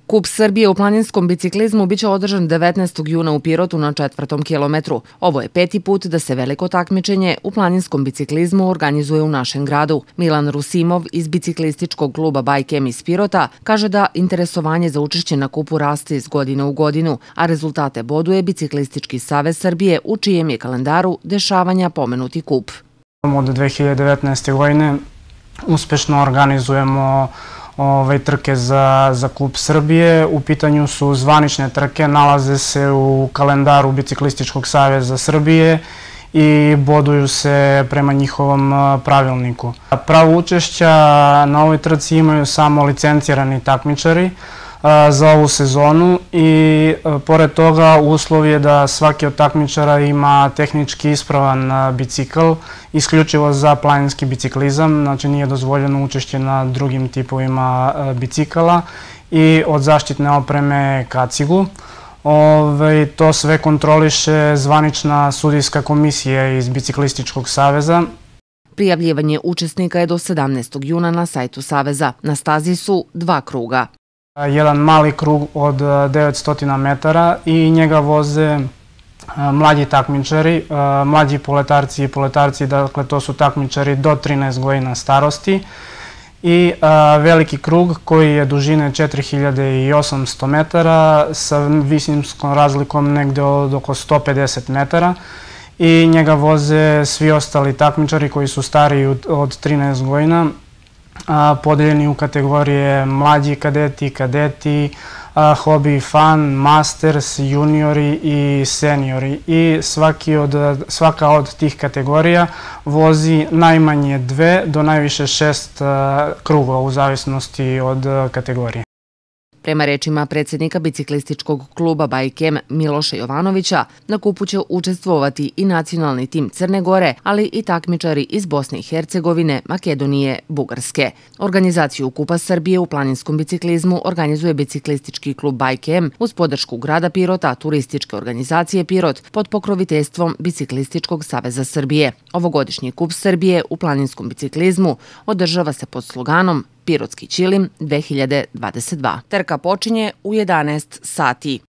Kup Srbije u planinskom biciklizmu biće održan 19. juna u Pirotu na 4. kilometru. Ovo je 5. put da se veliko takmičenje u planinskom biciklizmu organizuje u našem gradu. Milan Rusimov iz biciklističkog kluba Bajkem iz Pirota kaže da interesovanje za učešće na kupu raste iz godine u godinu, a rezultate boduje Biciklistički savez Srbije u čijem je kalendaru dešavanja pomenuti kup. Od 2019. godine uspešno organizujemo trke za Kup Srbije. U pitanju su zvanične trke, nalaze se u kalendaru Biciklističkog saveza Srbije i boduju se prema njihovom pravilniku. Pravo učešća na ovoj trci imaju samo licencirani takmičari za ovu sezonu i pored toga uslov je da svaki od takmičara ima tehnički ispravan bicikl isključivo za planinski biciklizam, znači nije dozvoljeno učešće na drugim tipovima bicikala i od zaštitne opreme kacigu. To sve kontroliše zvanična sudijska komisija iz Biciklističkog saveza. Prijavljivanje učesnika je do 17. juna na sajtu Saveza. Na stazi su 2 kruga. Jedan mali krug od 900 metara i njega voze mlađi takmičari, mlađi poletarci i poletarci, dakle to su takmičari do 13 godina starosti, i veliki krug koji je dužine 4800 metara sa visinskom razlikom negde od oko 150 metara i njega voze svi ostali takmičari koji su stariji od 13 godina, podeljeni u kategorije mlađi kadeti, hobi, fan, masters, juniori i seniori. I svaka od tih kategorija vozi najmanje 2 do najviše 6 krugova u zavisnosti od kategorije. Prema rečima predsjednika biciklističkog kluba Bajkem Miloša Jovanovića, na kupu će učestvovati i nacionalni tim Crne Gore, ali i takmičari iz Bosne i Hercegovine, Makedonije, Bugarske. Organizaciju Kupa Srbije u planinskom biciklizmu organizuje biciklistički klub Bajkem uz podršku grada Pirota, turističke organizacije Pirot pod pokroviteljstvom Biciklističkog saveza Srbije. Ovogodišnji Kup Srbije u planinskom biciklizmu održava se pod sloganom Pirotski Ćilim 2022. Trka počinje u 11 sati.